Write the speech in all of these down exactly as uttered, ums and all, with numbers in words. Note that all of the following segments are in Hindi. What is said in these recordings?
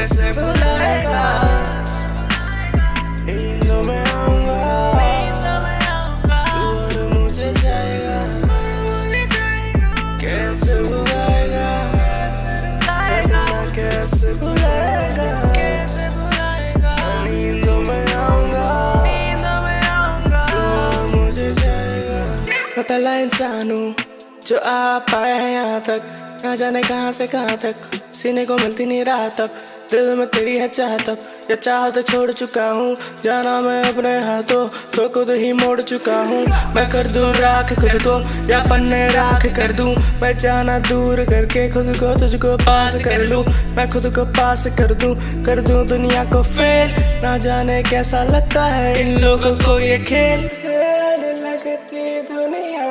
कैसे भुलाएगा। नींदों में आऊंगा, तू और मुझे जाएगा, कैसे भुलाएगा, कैसे भुलाएगा, कैसे भुलाएगा। नींदों में आऊंगा, तू और मुझे जाएगा। मैं पहला इंसान हूँ जो आ पाया है यहाँ तक, ना जाने कहाँ से कहाँ तक, सीने को मिलती नहीं राह तक, दिल में तेरी है चाह तब, या चाह तो छोड़ चुका हूँ, जाना मैं अपने हाथों तो खुद ही मोड़ चुका हूँ। मैं कर दूँ राख खुद को या पन्ने राख कर दूँ, मैं जाना दूर करके खुद को तुझको पास कर लूँ, मैं खुद को पास कर दूँ, कर दूँ दुनिया को फेल। ना जाने कैसा लगता है इन लोगों को ये खेल, लगती दुनिया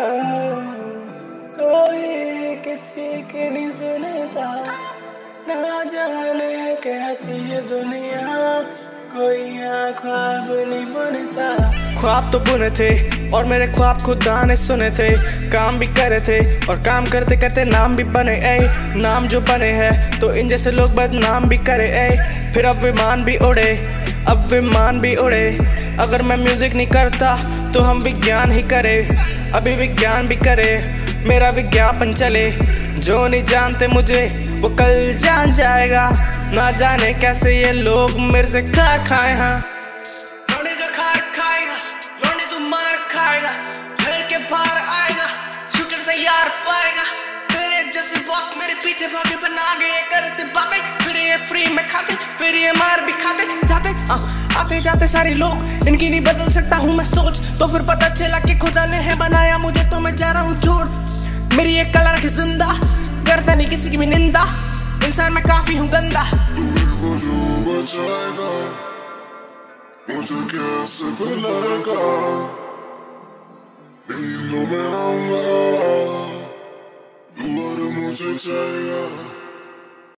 कोई किसी की नहीं सुनता, ना जाने कैसी ये दुनिया कोई यहाँ ख्वाब नहीं बुनता। ख्वाब तो बुने थे और मेरे ख्वाब खुदा ने सुने थे, काम भी करे थे और काम करते करते नाम भी बने। ए नाम जो बने हैं तो इन जैसे लोग बदनाम भी करे। ए फिर अब विमान भी उड़े, अब विमान भी उड़े। अगर मैं म्यूजिक नहीं करता तो हम विज्ञान ही करे, अभी विज्ञान भी करे, मेरा विज्ञापन चले। जो नहीं जानते मुझे वो कल जान जाएगा, ना जाने कैसे ये लोग मेरे से खा खाए। हाँ लौंडे जो खार खाएगा, लौंडे तू मार खाएगा, घर के बाहर आएगा, शूटर तैयार पाएगा। तेरे जैसे वक्त मेरे पीछे भागे पर आगे ये करते बातें, फिर ये फ्री में खाते, फिर ये मार भी खाते जाते। आ, आते जाते सारे लोग, इनकी नहीं बदल सकता हूँ मैं सोच, तो फिर पता चला कि खुदा ने है बनाया मुझे, तो मैं जा रहा हूँ छोड़। मेरी ये कला रखे जिंदा, करता नहीं किसी की भी निंदा, इंसान मैं काफी हूँ गंदा। मुझे कैसे भुलाएगा, नींदों में आऊंगा, तू और मुझे जाएगा।